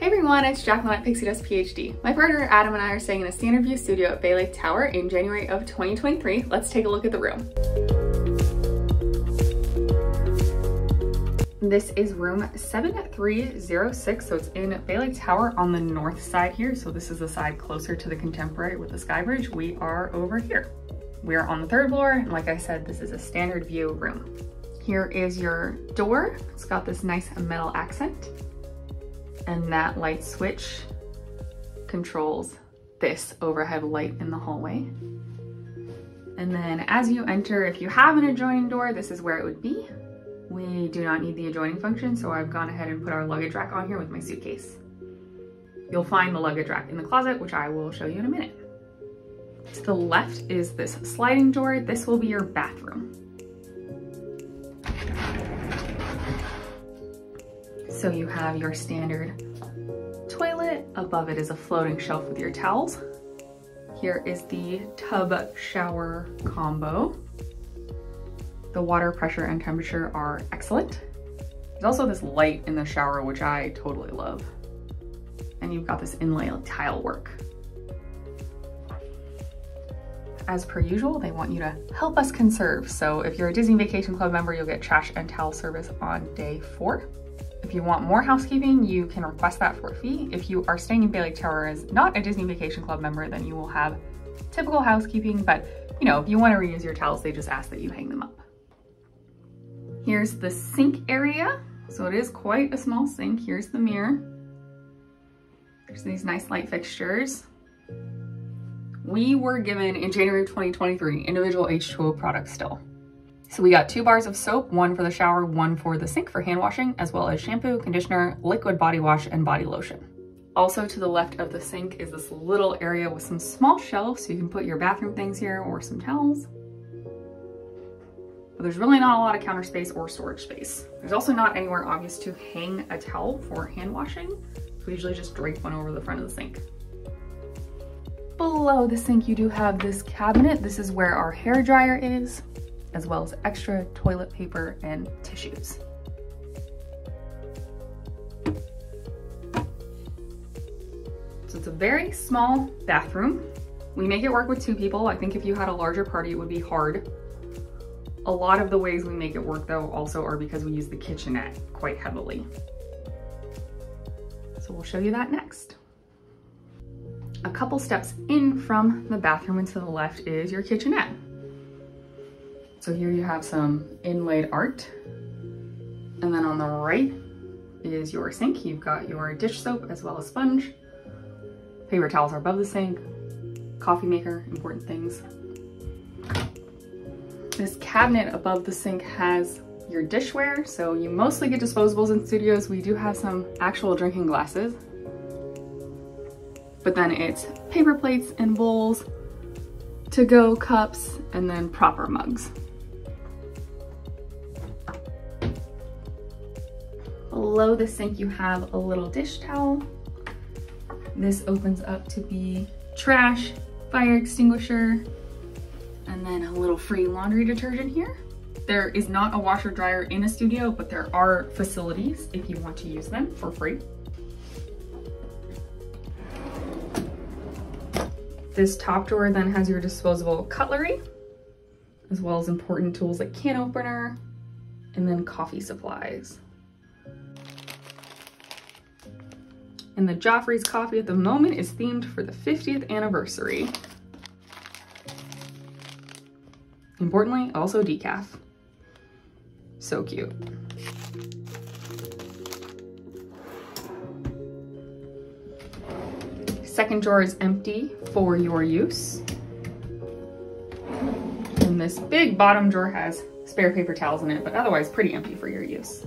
Hey everyone, it's Jacqueline at Pixie Dust PhD. My partner Adam and I are staying in a standard view studio at Bay Lake Tower in January of 2023. Let's take a look at the room. This is room 7306, so it's in Bay Lake Tower on the north side here. So this is the side closer to the Contemporary with the sky bridge. We are over here. We are on the third floor, and like I said, this is a standard view room. Here is your door. It's got this nice metal accent. And that light switch controls this overhead light in the hallway. And then as you enter, if you have an adjoining door, this is where it would be. We do not need the adjoining function, so I've gone ahead and put our luggage rack on here with my suitcase. You'll find the luggage rack in the closet, which I will show you in a minute. To the left is this sliding door. This will be your bathroom. So you have your standard toilet. Above it is a floating shelf with your towels. Here is the tub shower combo. The water pressure and temperature are excellent. There's also this light in the shower, which I totally love. And you've got this inlay tile work. As per usual, they want you to help us conserve. So if you're a Disney Vacation Club member, you'll get trash and towel service on day 4. If you want more housekeeping, you can request that for a fee. If you are staying in Bay Lake Tower as not a Disney Vacation Club member, then you will have typical housekeeping, but you know, if you want to reuse your towels, they just ask that you hang them up. Here's the sink area. So it is quite a small sink. Here's the mirror. There's these nice light fixtures. We were given in January of 2023 individual H2O products still. So we got 2 bars of soap, 1 for the shower, 1 for the sink for hand washing, as well as shampoo, conditioner, liquid body wash, and body lotion. Also to the left of the sink is this little area with some small shelves, so you can put your bathroom things here or some towels. But there's really not a lot of counter space or storage space. There's also not anywhere obvious to hang a towel for hand washing. So we usually just drape one over the front of the sink. Below the sink, you do have this cabinet. This is where our hair dryer is, as well as extra toilet paper and tissues. So it's a very small bathroom. We make it work with 2 people. I think if you had a larger party, it would be hard. A lot of the ways we make it work though also are because we use the kitchenette quite heavily. So we'll show you that next. A couple steps in from the bathroom and to the left is your kitchenette. So here you have some inlaid art. And then on the right is your sink. You've got your dish soap as well as sponge. Paper towels are above the sink. Coffee maker, important things. This cabinet above the sink has your dishware. So you mostly get disposables in studios. We do have some actual drinking glasses. But then it's paper plates and bowls, to-go cups, and then proper mugs. Below the sink, you have a little dish towel. This opens up to be trash, fire extinguisher, and then a little free laundry detergent here. There is not a washer dryer in a studio, but there are facilities if you want to use them for free. This top drawer then has your disposable cutlery, as well as important tools like can opener, and then coffee supplies. And the Joffrey's coffee at the moment is themed for the 50th anniversary. Importantly, also decaf. So cute. Second drawer is empty for your use. And this big bottom drawer has spare paper towels in it, but otherwise pretty empty for your use.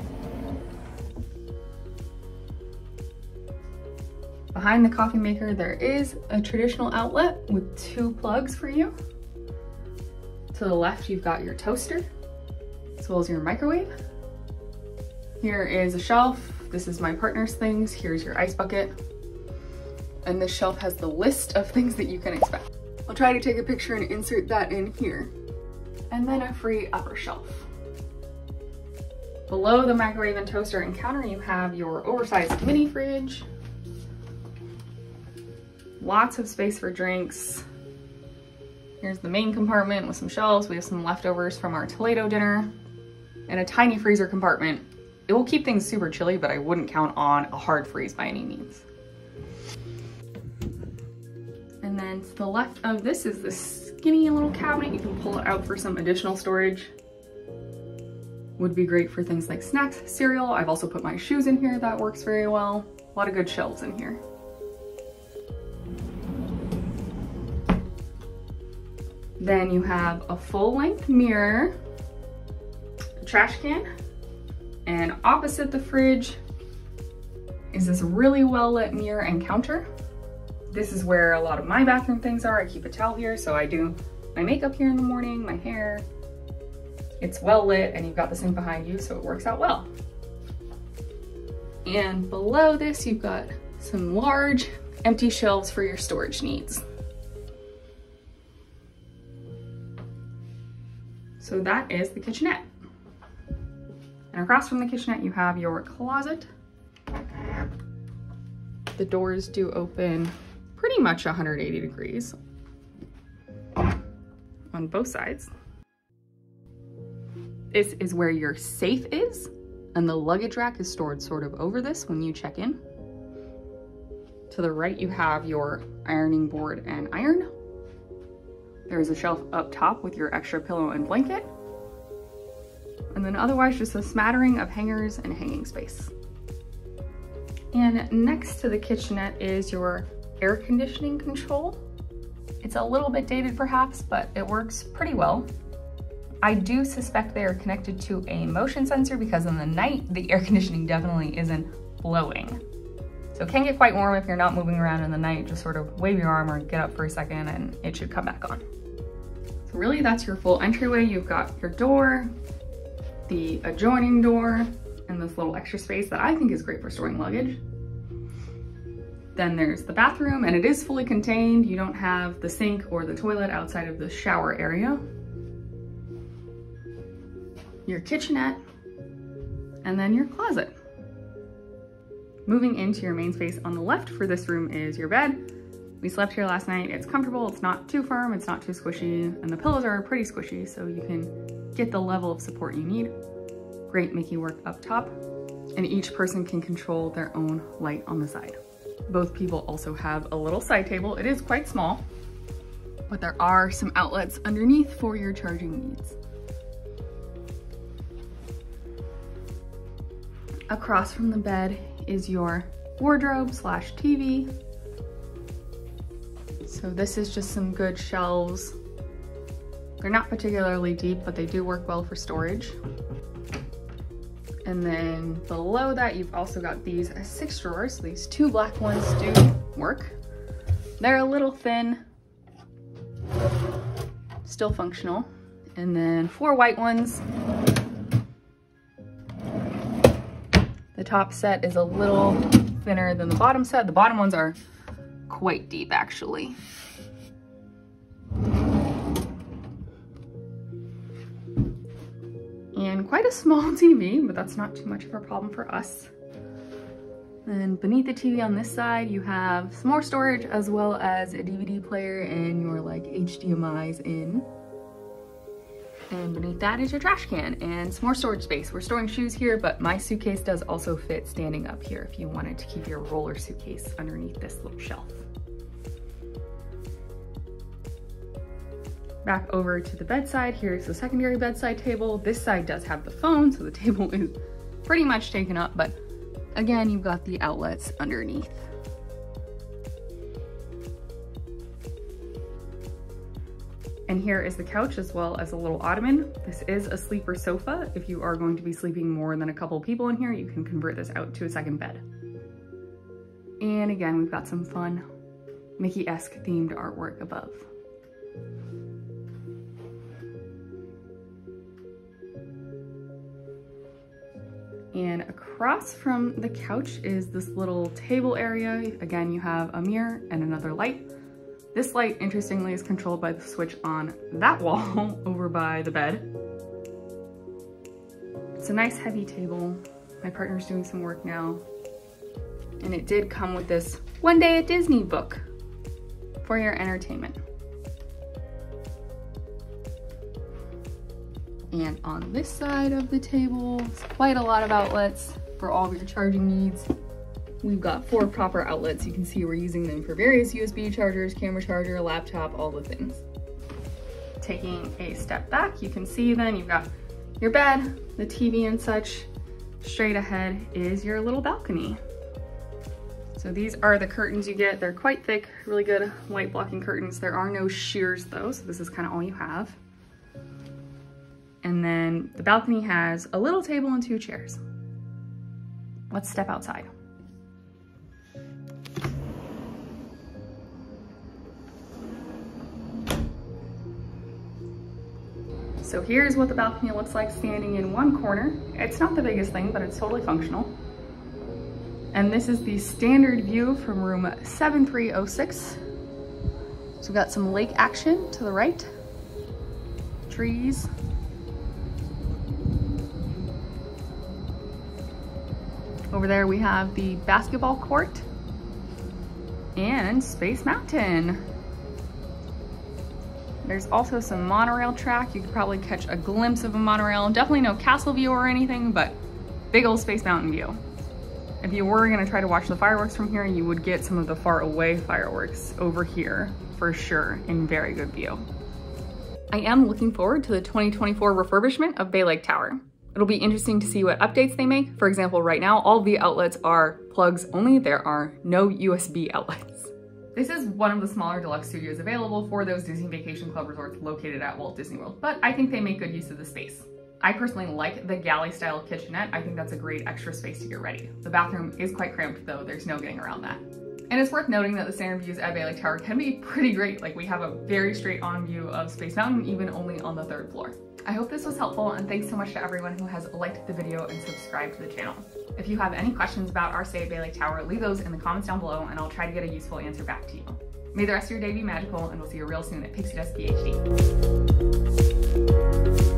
Behind the coffee maker, there is a traditional outlet with 2 plugs for you. To the left, you've got your toaster, as well as your microwave. Here is a shelf. This is my partner's things. Here's your ice bucket. And this shelf has the list of things that you can expect. I'll try to take a picture and insert that in here. And then a free upper shelf. Below the microwave and toaster and counter, you have your oversized mini fridge. Lots of space for drinks. Here's the main compartment with some shelves. We have some leftovers from our Toledo dinner and a tiny freezer compartment. It will keep things super chilly, but I wouldn't count on a hard freeze by any means. And then to the left of this is this skinny little cabinet. You can pull it out for some additional storage. Would be great for things like snacks, cereal. I've also put my shoes in here. That works very well. A lot of good shelves in here. Then you have a full-length mirror, a trash can, and opposite the fridge is this really well-lit mirror and counter. This is where a lot of my bathroom things are. I keep a towel here, so I do my makeup here in the morning, my hair. It's well lit and you've got the sink behind you, so it works out well. And below this, you've got some large empty shelves for your storage needs. So that is the kitchenette. And across from the kitchenette, you have your closet. The doors do open pretty much 180 degrees on both sides. This is where your safe is, and the luggage rack is stored sort of over this when you check in. To the right, you have your ironing board and iron. There's a shelf up top with your extra pillow and blanket. And then otherwise just a smattering of hangers and hanging space. And next to the kitchenette is your air conditioning control. It's a little bit dated perhaps, but it works pretty well. I do suspect they are connected to a motion sensor because in the night, the air conditioning definitely isn't blowing. So it can get quite warm if you're not moving around in the night. Just sort of wave your arm or get up for a second and it should come back on. So really that's your full entryway. You've got your door, the adjoining door, and this little extra space that I think is great for storing luggage. Then there's the bathroom, and it is fully contained. You don't have the sink or the toilet outside of the shower area. Your kitchenette, and then your closet. Moving into your main space on the left for this room is your bed. We slept here last night. It's comfortable, it's not too firm, it's not too squishy, and the pillows are pretty squishy, so you can get the level of support you need. Great Mickey work up top, and each person can control their own light on the side. Both people also have a little side table. It is quite small, but there are some outlets underneath for your charging needs. Across from the bed is your wardrobe slash TV. So this is just some good shelves. They're not particularly deep, but they do work well for storage. And then below that, you've also got these 6 drawers. These 2 black ones do work. They're a little thin, still functional. And then 4 white ones. The top set is a little thinner than the bottom set. The bottom ones are quite deep, actually. And quite a small TV, but that's not too much of a problem for us. And beneath the TV on this side, you have some more storage as well as a DVD player and your like HDMIs in. And beneath that is your trash can and some more storage space. We're storing shoes here, but my suitcase does also fit standing up here if you wanted to keep your roller suitcase underneath this little shelf. Back over to the bedside, here's the secondary bedside table. This side does have the phone, so the table is pretty much taken up, but again, you've got the outlets underneath. And here is the couch as well as a little ottoman. This is a sleeper sofa. If you are going to be sleeping more than a couple people in here, you can convert this out to a second bed. And again, we've got some fun Mickey-esque themed artwork above. And across from the couch is this little table area. Again, you have a mirror and another light. This light, interestingly, is controlled by the switch on that wall over by the bed. It's a nice heavy table. My partner's doing some work now. And it did come with this One Day at Disney book for your entertainment. And on this side of the table, it's quite a lot of outlets for all of your charging needs. We've got 4 proper outlets. You can see we're using them for various USB chargers, camera charger, laptop, all the things. Taking a step back, you can see then you've got your bed, the TV and such. Straight ahead is your little balcony. So these are the curtains you get. They're quite thick, really good light blocking curtains. There are no shears though, so this is kind of all you have. And then the balcony has a little table and 2 chairs. Let's step outside. So here's what the balcony looks like standing in one corner. It's not the biggest thing, but it's totally functional. And this is the standard view from room 7306. So we've got some lake action to the right, trees. Over there we have the basketball court and Space Mountain. There's also some monorail track. You could probably catch a glimpse of a monorail. Definitely no castle view or anything, but big old Space Mountain view. If you were gonna try to watch the fireworks from here, you would get some of the far away fireworks over here for sure in very good view. I am looking forward to the 2024 refurbishment of Bay Lake Tower. It'll be interesting to see what updates they make. For example, right now, all of the outlets are plugs only. There are no USB outlets. This is one of the smaller deluxe studios available for those Disney Vacation Club resorts located at Walt Disney World, but I think they make good use of the space. I personally like the galley style kitchenette. I think that's a great extra space to get ready. The bathroom is quite cramped though, there's no getting around that. And it's worth noting that the standard views at Bay Lake Tower can be pretty great. Like we have a very straight on view of Space Mountain, even only on the 3rd floor. I hope this was helpful and thanks so much to everyone who has liked the video and subscribed to the channel. If you have any questions about our stay at Bay Lake Tower, leave those in the comments down below and I'll try to get a useful answer back to you. May the rest of your day be magical and we'll see you real soon at Pixie Dust PhD.